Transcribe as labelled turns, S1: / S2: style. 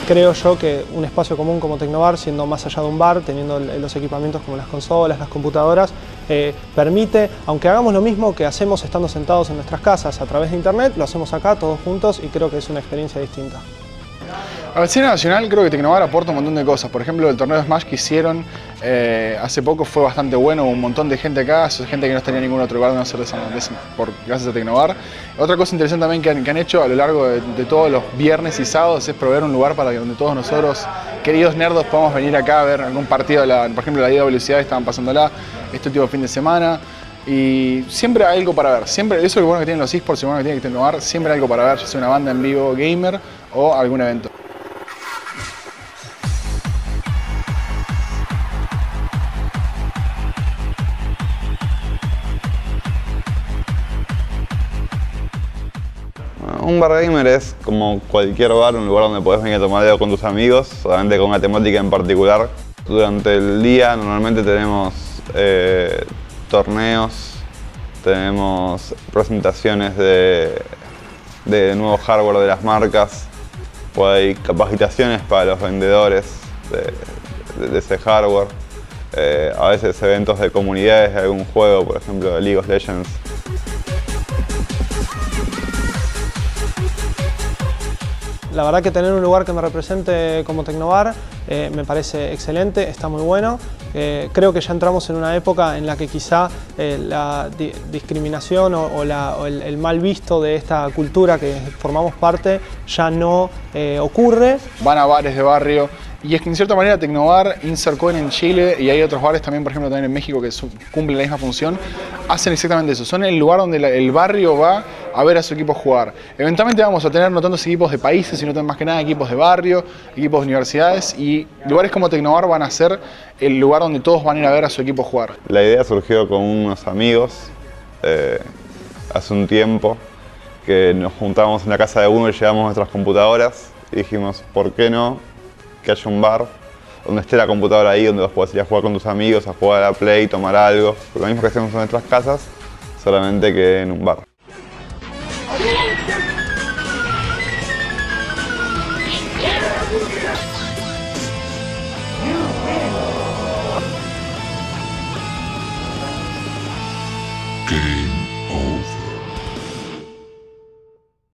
S1: creo yo que un espacio común como Tecnobar, siendo más allá de un bar, teniendo los equipamientos como las consolas, las computadoras, permite, aunque hagamos lo mismo que hacemos estando sentados en nuestras casas a través de internet, lo hacemos acá todos juntos y creo que es una experiencia distinta.
S2: A la escena nacional creo que Tecnobar aporta un montón de cosas. Por ejemplo, el torneo de Smash que hicieron hace poco fue bastante bueno, hubo un montón de gente acá, gente que no estaría en ningún otro lugar de no hacer gracias a Tecnobar. Otra cosa interesante también que han hecho a lo largo de todos los viernes y sábados es proveer un lugar para que donde todos nosotros, queridos nerdos, podamos venir acá a ver algún partido, por ejemplo la IWC estaban pasándola este último fin de semana. Y siempre hay algo para ver, siempre, eso es lo bueno que tienen los eSports y lo bueno que tiene Tecnobar, siempre hay algo para ver, ya sea una banda en vivo gamer o algún evento.
S3: Un bar gamer es como cualquier bar, un lugar donde podés venir a tomar algo con tus amigos, solamente con una temática en particular. Durante el día normalmente tenemos torneos, tenemos presentaciones de nuevo hardware de las marcas, o hay capacitaciones para los vendedores de ese hardware, a veces eventos de comunidades de algún juego, por ejemplo de League of Legends.
S1: La verdad que tener un lugar que me represente como Tecnobar me parece excelente, está muy bueno. Creo que ya entramos en una época en la que quizá la discriminación o el mal visto de esta cultura que formamos parte ya no ocurre.
S2: Van a bares de barrio. Y es que en cierta manera Tecnobar, Insert Coin en Chile y hay otros bares también, por ejemplo también en México que cumplen la misma función, hacen exactamente eso. Son el lugar donde el barrio va a ver a su equipo jugar. Eventualmente vamos a tener no tantos equipos de países, sino más que nada equipos de barrio, equipos de universidades y lugares como Tecnobar van a ser el lugar donde todos van a ir a ver a su equipo jugar.
S3: La idea surgió con unos amigos hace un tiempo que nos juntábamos en la casa de uno y llevamos nuestras computadoras y dijimos, ¿por qué no? Que haya un bar donde esté la computadora ahí, donde vos podés ir a jugar con tus amigos, a jugar a la Play, tomar algo. Lo mismo que hacemos en nuestras casas, solamente que en un bar.
S4: Game